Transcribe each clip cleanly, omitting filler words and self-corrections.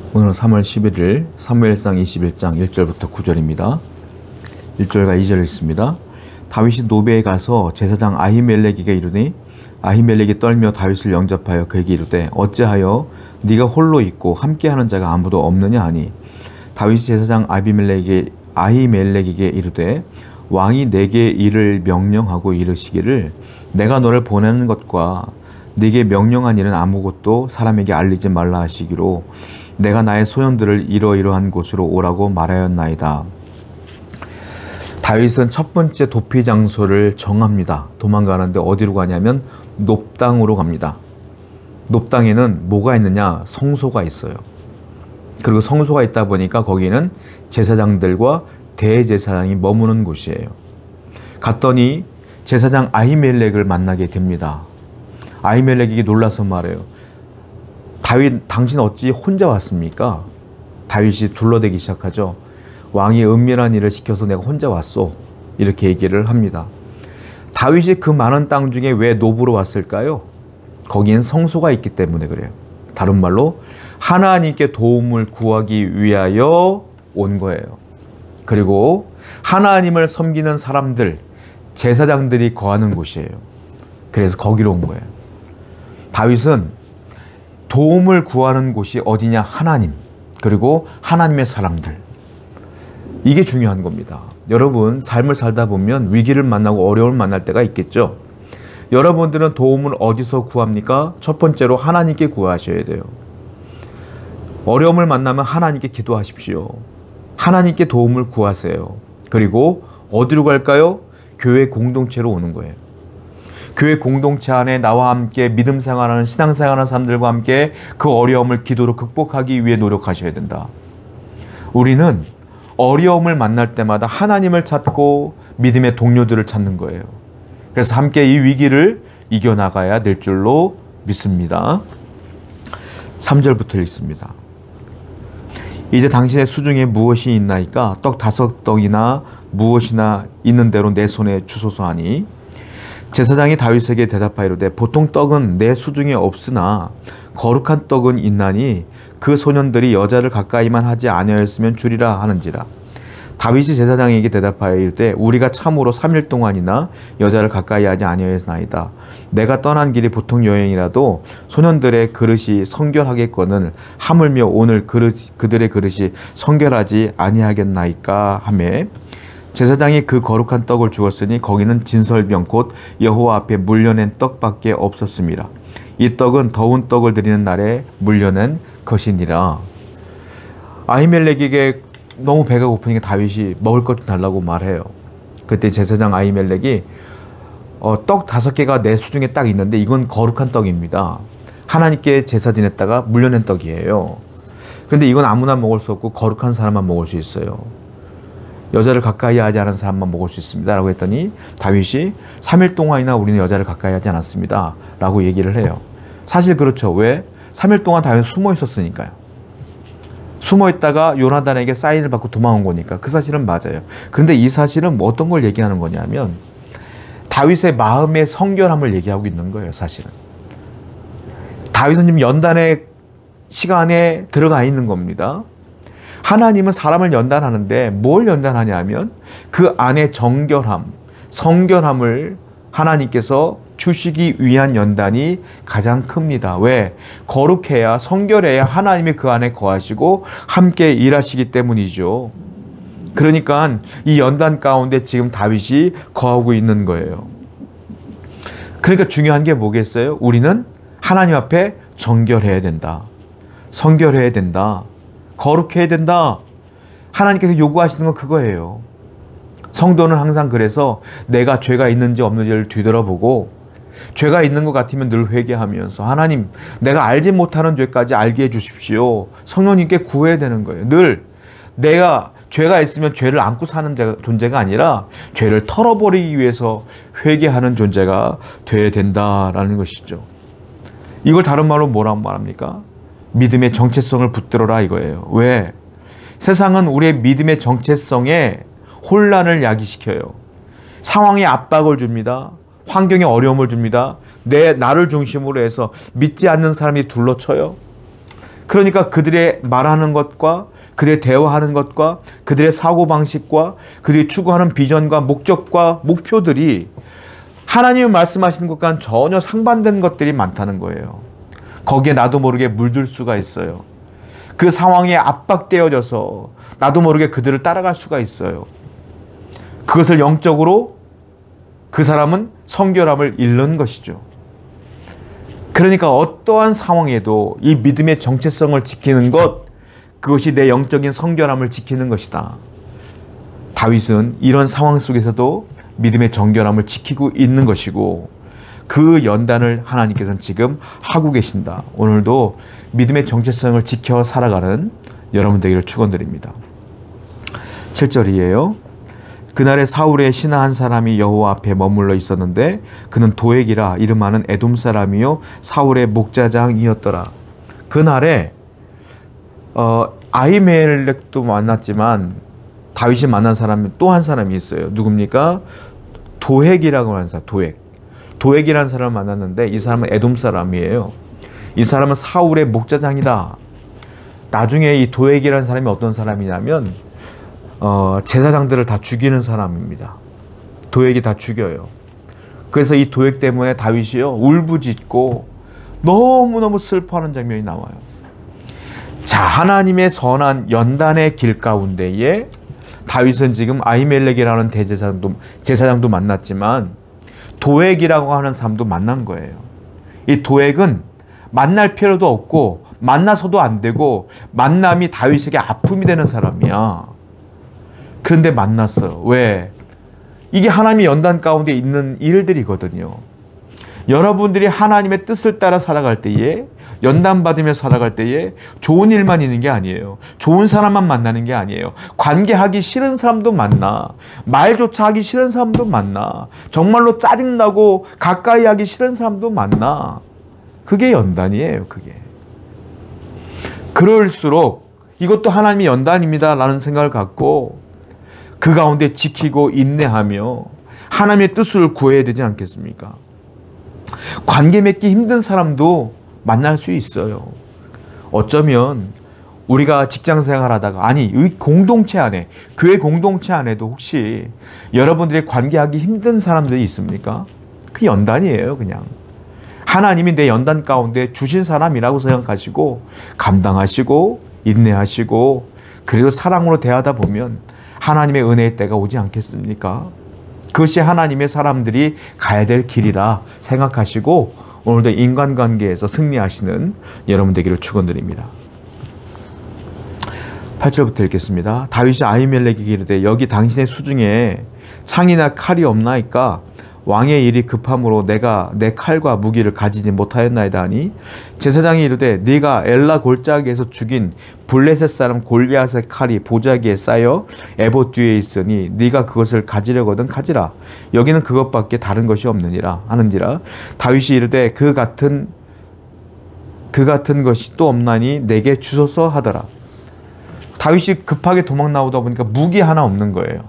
오늘은 3월 11일 사무엘상 21장 1절부터 9절입니다. 1절과 2절 읽습니다. 다윗이 노베에 가서 제사장 아히멜렉에게 이르니 아히멜렉이 떨며 다윗을 영접하여 그에게 이르되 어찌하여 네가 홀로 있고 함께하는 자가 아무도 없느냐 하니 다윗이 제사장 아히멜렉에게 이르되 왕이 내게 이를 명령하고 이르시기를 내가 너를 보내는 것과 네게 명령한 일은 아무것도 사람에게 알리지 말라 하시기로 내가 나의 소년들을 이러이러한 곳으로 오라고 말하였나이다. 다윗은 첫 번째 도피 장소를 정합니다. 도망가는데 어디로 가냐면 놉당으로 갑니다. 놉당에는 뭐가 있느냐? 성소가 있어요. 그리고 성소가 있다 보니까 거기는 제사장들과 대제사장이 머무는 곳이에요. 갔더니 제사장 아히멜렉을 만나게 됩니다. 아히멜렉에게 놀라서 말해요. 다윗, 당신 어찌 혼자 왔습니까? 다윗이 둘러대기 시작하죠. 왕이 은밀한 일을 시켜서 내가 혼자 왔소. 이렇게 얘기를 합니다. 다윗이 그 많은 땅 중에 왜 노브로 왔을까요? 거기엔 성소가 있기 때문에 그래요. 다른 말로 하나님께 도움을 구하기 위하여 온 거예요. 그리고 하나님을 섬기는 사람들, 제사장들이 거하는 곳이에요. 그래서 거기로 온 거예요. 다윗은 도움을 구하는 곳이 어디냐? 하나님, 그리고 하나님의 사람들. 이게 중요한 겁니다. 여러분, 삶을 살다 보면 위기를 만나고 어려움을 만날 때가 있겠죠. 여러분들은 도움을 어디서 구합니까? 첫 번째로 하나님께 구하셔야 돼요. 어려움을 만나면 하나님께 기도하십시오. 하나님께 도움을 구하세요. 그리고 어디로 갈까요? 교회 공동체로 오는 거예요. 교회 공동체 안에 나와 함께 믿음 생활하는 신앙생활하는 사람들과 함께 그 어려움을 기도로 극복하기 위해 노력하셔야 된다. 우리는 어려움을 만날 때마다 하나님을 찾고 믿음의 동료들을 찾는 거예요. 그래서 함께 이 위기를 이겨나가야 될 줄로 믿습니다. 3절부터 읽습니다. 이제 당신의 수중에 무엇이 있나이까? 떡 5덩이나 무엇이나 있는 대로 내 손에 주소서 하니 제사장이 다윗에게 대답하이로되 보통 떡은 내 수중에 없으나 거룩한 떡은 있나니 그 소년들이 여자를 가까이만 하지 아니하였으면 주리라 하는지라. 다윗이 제사장에게 대답하이르되 우리가 참으로 3일 동안이나 여자를 가까이 하지 아니하였나이다. 내가 떠난 길이 보통 여행이라도 소년들의 그릇이 성결하겠거늘 하물며 오늘 그들의 그릇이 성결하지 아니하겠나이까 하매 제사장이 그 거룩한 떡을 주었으니 거기는 진설병 곧 여호와 앞에 물려낸 떡밖에 없었습니다. 이 떡은 더운 떡을 드리는 날에 물려낸 것이니라. 아히멜렉에게 너무 배가 고프니까 다윗이 먹을 것 좀 달라고 말해요. 그때 제사장 아히멜렉이 떡 5개가 내 수중에 딱 있는데 이건 거룩한 떡입니다. 하나님께 제사 지냈다가 물려낸 떡이에요. 그런데 이건 아무나 먹을 수 없고 거룩한 사람만 먹을 수 있어요. 여자를 가까이 하지 않은 사람만 먹을 수 있습니다. 라고 했더니 다윗이 3일 동안이나 우리는 여자를 가까이 하지 않았습니다. 라고 얘기를 해요. 사실 그렇죠. 왜? 3일 동안 다윗은 숨어 있었으니까요. 숨어 있다가 요나단에게 사인을 받고 도망온 거니까 그 사실은 맞아요. 그런데 이 사실은 어떤 걸 얘기하는 거냐면 다윗의 마음의 성결함을 얘기하고 있는 거예요. 사실은. 다윗은 지금 연단의 시간에 들어가 있는 겁니다. 하나님은 사람을 연단하는데 뭘 연단하냐 하면 그 안에 정결함, 성결함을 하나님께서 주시기 위한 연단이 가장 큽니다. 왜? 거룩해야 성결해야 하나님이 그 안에 거하시고 함께 일하시기 때문이죠. 그러니까 이 연단 가운데 지금 다윗이 거하고 있는 거예요. 그러니까 중요한 게 뭐겠어요? 우리는 하나님 앞에 정결해야 된다. 성결해야 된다. 거룩해야 된다. 하나님께서 요구하시는 건 그거예요. 성도는 항상 그래서 내가 죄가 있는지 없는지를 뒤돌아보고 죄가 있는 것 같으면 늘 회개하면서 하나님 내가 알지 못하는 죄까지 알게 해주십시오. 성령님께 구해야 되는 거예요. 늘 내가 죄가 있으면 죄를 안고 사는 존재가 아니라 죄를 털어버리기 위해서 회개하는 존재가 되어야 된다라는 것이죠. 이걸 다른 말로 뭐라고 말합니까? 믿음의 정체성을 붙들어라 이거예요. 왜? 세상은 우리의 믿음의 정체성에 혼란을 야기시켜요. 상황에 압박을 줍니다. 환경에 어려움을 줍니다. 나를 중심으로 해서 믿지 않는 사람이 둘러쳐요. 그러니까 그들의 말하는 것과 그들의 대화하는 것과 그들의 사고방식과 그들이 추구하는 비전과 목적과 목표들이 하나님이 말씀하시는 것과는 전혀 상반된 것들이 많다는 거예요. 거기에 나도 모르게 물들 수가 있어요. 그 상황에 압박되어져서 나도 모르게 그들을 따라갈 수가 있어요. 그것을 영적으로 그 사람은 성결함을 잃는 것이죠. 그러니까 어떠한 상황에도 이 믿음의 정체성을 지키는 것, 그것이 내 영적인 성결함을 지키는 것이다. 다윗은 이런 상황 속에서도 믿음의 정결함을 지키고 있는 것이고 그 연단을 하나님께서는 지금 하고 계신다. 오늘도 믿음의 정체성을 지켜 살아가는 여러분 되기를 축원드립니다. 7절이에요. 그날에 사울의 신하 한 사람이 여호와 앞에 머물러 있었는데 그는 도액이라 이름하는 에돔 사람이요 사울의 목자장이었더라. 그날에 아히멜렉도 만났지만 다윗이 만난 사람이 또 한 사람이 있어요. 누굽니까? 도액이라고 하는 사람. 도액이라는 사람을 만났는데 이 사람은 에돔 사람이에요. 이 사람은 사울의 목자장이다. 나중에 이 도액이라는 사람이 어떤 사람이냐면 제사장들을 다 죽이는 사람입니다. 도액이 다 죽여요. 그래서 이 도액 때문에 다윗이요 울부짖고 너무너무 슬퍼하는 장면이 나와요. 자, 하나님의 선한 연단의 길 가운데에 다윗은 지금 아히멜렉이라는 제사장도 만났지만 도액이라고 하는 사람도 만난 거예요. 이 도액은 만날 필요도 없고 만나서도 안 되고 만남이 다윗에게 아픔이 되는 사람이야. 그런데 만났어요. 왜? 이게 하나님의 연단 가운데 있는 일들이거든요. 여러분들이 하나님의 뜻을 따라 살아갈 때에 연단받으며 살아갈 때에 좋은 일만 있는 게 아니에요. 좋은 사람만 만나는 게 아니에요. 관계하기 싫은 사람도 만나. 말조차 하기 싫은 사람도 만나. 정말로 짜증나고 가까이 하기 싫은 사람도 만나. 그게 연단이에요. 그게. 그럴수록 이것도 하나님의 연단입니다 라는 생각을 갖고 그 가운데 지키고 인내하며 하나님의 뜻을 구해야 되지 않겠습니까? 관계 맺기 힘든 사람도 만날 수 있어요. 어쩌면 우리가 직장 생활하다가 아니 이 공동체 안에 교회 공동체 안에도 혹시 여러분들이 관계하기 힘든 사람들이 있습니까? 그 연단이에요. 그냥 하나님이 내 연단 가운데 주신 사람이라고 생각하시고 감당하시고 인내하시고 그래도 사랑으로 대하다 보면 하나님의 은혜의 때가 오지 않겠습니까? 그것이 하나님의 사람들이 가야 될 길이라 생각하시고 오늘도 인간관계에서 승리하시는 여러분 되기를 축원드립니다. 8절부터 읽겠습니다. 다윗이 아히멜렉에게 이르되 여기 당신의 수중에 창이나 칼이 없나이까? 왕의 일이 급함으로 내가 내 칼과 무기를 가지지 못하였나이다 하니 제사장이 이르되 네가 엘라 골짜기에서 죽인 블레셋 사람 골리앗의 칼이 보자기에 쌓여 에봇 뒤에 있으니 네가 그것을 가지려거든 가지라. 여기는 그것밖에 다른 것이 없느니라 하는지라. 다윗이 이르되 그 같은 것이 또 없나니 내게 주소서 하더라. 다윗이 급하게 도망 나오다 보니까 무기 하나 없는 거예요.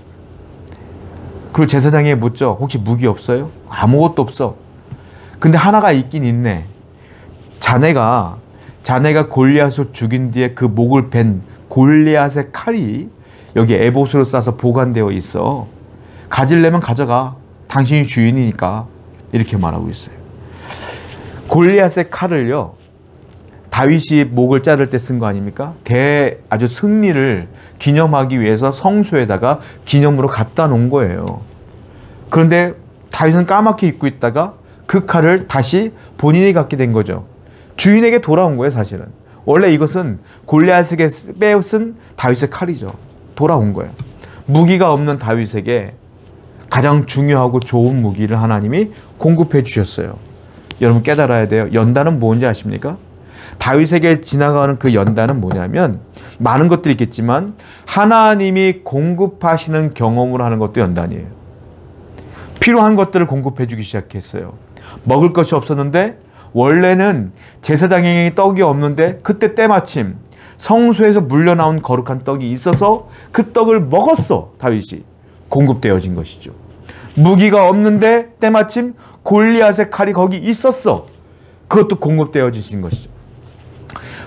그리고 제사장이 묻죠. 혹시 무기 없어요? 아무것도 없어. 근데 하나가 있긴 있네. 자네가 골리앗을 죽인 뒤에 그 목을 벤 골리앗의 칼이 여기 에봇으로 싸서 보관되어 있어. 가지려면 가져가. 당신이 주인이니까. 이렇게 말하고 있어요. 골리앗의 칼을요. 다윗이 목을 자를 때 쓴 거 아닙니까? 아주 승리를 기념하기 위해서 성소에다가 기념으로 갖다 놓은 거예요. 그런데 다윗은 까맣게 잊고 있다가 그 칼을 다시 본인이 갖게 된 거죠. 주인에게 돌아온 거예요, 사실은. 원래 이것은 골리앗에게 빼앗은 다윗의 칼이죠. 돌아온 거예요. 무기가 없는 다윗에게 가장 중요하고 좋은 무기를 하나님이 공급해 주셨어요. 여러분 깨달아야 돼요. 연단은 뭔지 아십니까? 다윗에게 지나가는 그 연단은 뭐냐면 많은 것들이 있겠지만 하나님이 공급하시는 경험을 하는 것도 연단이에요. 필요한 것들을 공급해 주기 시작했어요. 먹을 것이 없었는데 원래는 제사장에게 떡이 없는데 그때 때마침 성소에서 물려나온 거룩한 떡이 있어서 그 떡을 먹었어. 다윗이. 공급되어진 것이죠. 무기가 없는데 때마침 골리앗의 칼이 거기 있었어. 그것도 공급되어지신 것이죠.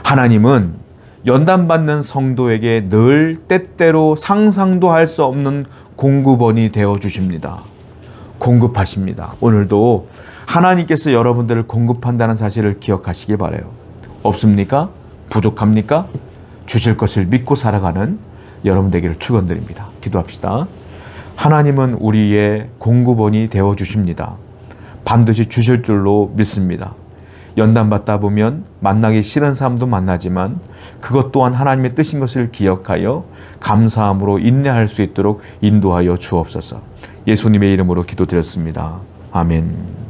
하나님은 연단받는 성도에게 늘 때때로 상상도 할 수 없는 공급원이 되어 주십니다. 공급하십니다. 오늘도 하나님께서 여러분들을 공급한다는 사실을 기억하시기 바라요. 없습니까? 부족합니까? 주실 것을 믿고 살아가는 여러분 되기를 축원드립니다. 기도합시다. 하나님은 우리의 공급원이 되어 주십니다. 반드시 주실 줄로 믿습니다. 연단받다 보면 만나기 싫은 사람도 만나지만 그것 또한 하나님의 뜻인 것을 기억하여 감사함으로 인내할 수 있도록 인도하여 주옵소서. 예수님의 이름으로 기도드렸습니다. 아멘.